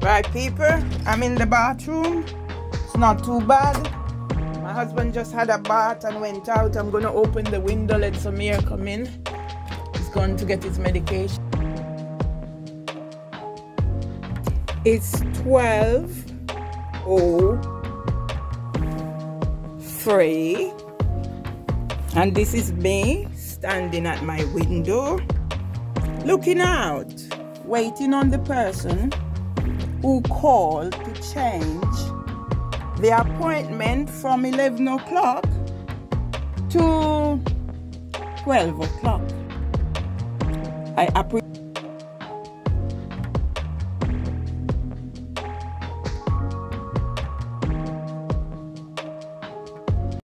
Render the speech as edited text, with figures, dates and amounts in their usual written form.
Right, people, I'm in the bathroom. It's not too bad. My husband just had a bath and went out. I'm gonna open the window, let some air come in. He's going to get his medication. It's 12:03, and this is me standing at my window, looking out, waiting on the person who called to change the appointment from 11 o'clock to 12 o'clock. I appreciate